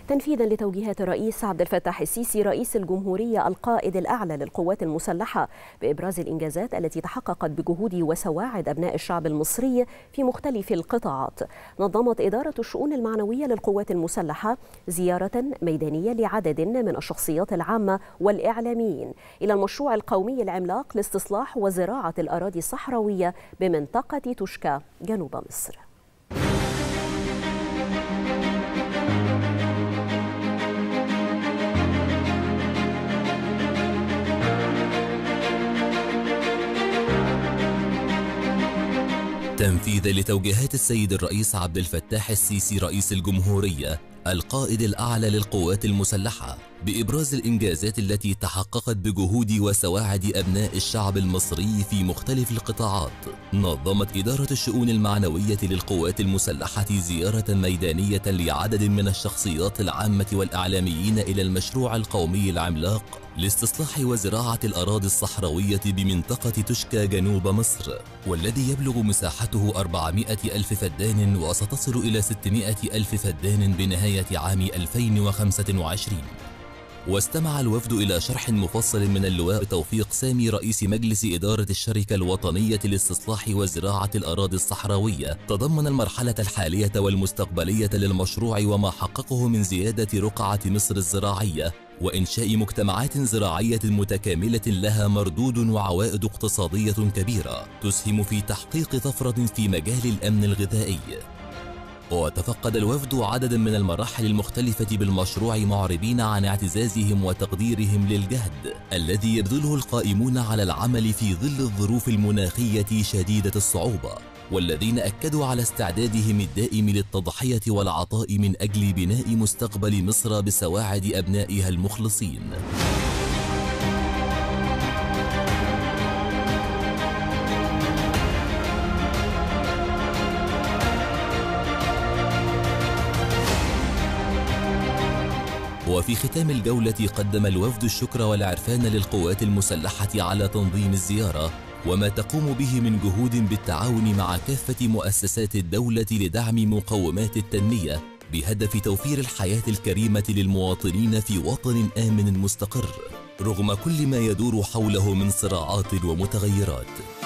تنفيذا لتوجيهات الرئيس عبد الفتاح السيسي رئيس الجمهورية القائد الأعلى للقوات المسلحة بإبراز الإنجازات التي تحققت بجهود وسواعد أبناء الشعب المصري في مختلف القطاعات. نظمت إدارة الشؤون المعنوية للقوات المسلحة زيارة ميدانية لعدد من الشخصيات العامة والإعلاميين إلى المشروع القومي العملاق لاستصلاح وزراعة الأراضي الصحراوية بمنطقة توشكا جنوب مصر. تنفيذا لتوجيهات السيد الرئيس عبد الفتاح السيسي رئيس الجمهورية القائد الأعلى للقوات المسلحة بإبراز الإنجازات التي تحققت بجهود وسواعد أبناء الشعب المصري في مختلف القطاعات، نظمت إدارة الشؤون المعنوية للقوات المسلحة زيارة ميدانية لعدد من الشخصيات العامة والإعلاميين إلى المشروع القومي العملاق لاستصلاح وزراعة الأراضي الصحراوية بمنطقة توشكا جنوب مصر، والذي يبلغ مساحته 400 ألف فدان وستصل إلى 600 ألف فدان بنهاية عام 2025. واستمع الوفد إلى شرح مفصل من اللواء توفيق سامي رئيس مجلس إدارة الشركة الوطنية لاستصلاح وزراعة الأراضي الصحراوية، تضمن المرحلة الحالية والمستقبلية للمشروع وما حققه من زيادة رقعة مصر الزراعية وإنشاء مجتمعات زراعية متكاملة لها مردود وعوائد اقتصادية كبيرة تسهم في تحقيق طفرة في مجال الأمن الغذائي. وتفقد الوفد عددا من المراحل المختلفة بالمشروع معربين عن اعتزازهم وتقديرهم للجهد الذي يبذله القائمون على العمل في ظل الظروف المناخية شديدة الصعوبة، والذين أكدوا على استعدادهم الدائم للتضحية والعطاء من أجل بناء مستقبل مصر بسواعد أبنائها المخلصين. وفي ختام الجولة قدم الوفد الشكر والعرفان للقوات المسلحة على تنظيم الزيارة وما تقوم به من جهود بالتعاون مع كافة مؤسسات الدولة لدعم مقومات التنمية بهدف توفير الحياة الكريمة للمواطنين في وطن آمن مستقر رغم كل ما يدور حوله من صراعات ومتغيرات.